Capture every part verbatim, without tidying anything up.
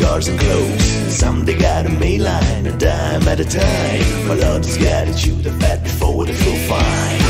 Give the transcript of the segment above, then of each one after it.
cars and clothes. Some they got a main line, a dime at a time, while others gotta chew the fat before they feel fine.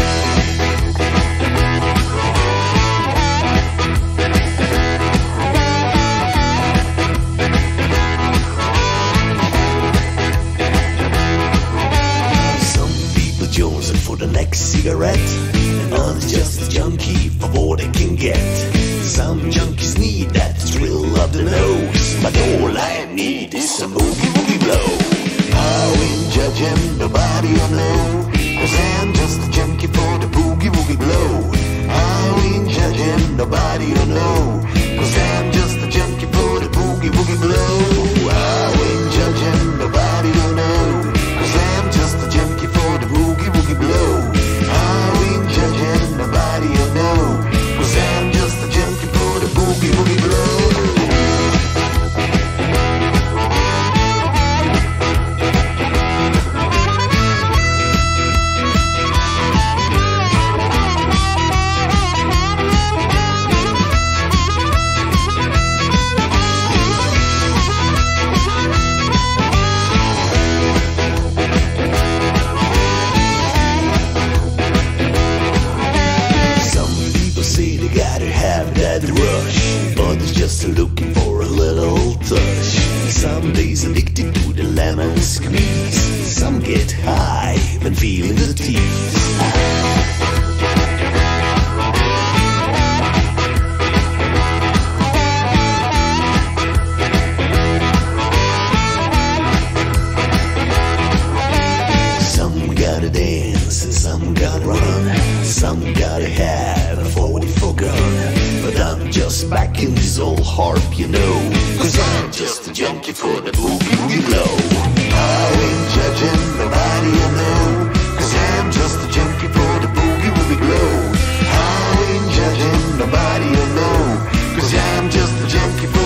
Jonesing for the next cigarette, and others just a junkie for what they can get. Some junkies need that thrill of the nose, but all I need is a boogie woogie blow. I ain't judging nobody I know, cause I'm just a junkie for the boogie woogie blow. I ain't judging nobody I know, cause I'm just a junkie for the boogie woogie blow. I ain't judging nobody I know, cause I'm just a junkie for the boogie woogie blow. I ain't judging nobody I know, cause I'm just a junkie for the boogie woogie blow. Just looking for a little touch. Some days addicted to the lemon squeeze. Some get high when feeling the tease. Some gotta dance and some gotta run. Some gotta have a forty-four gun. But I'm just back in this old harp, you know, cause I'm just a junkie for the boogie woogie blow. I ain't judging nobody I know, cause I'm just a junkie for the boogie woogie blow. I ain't judging nobody I know, cause I'm just a junkie for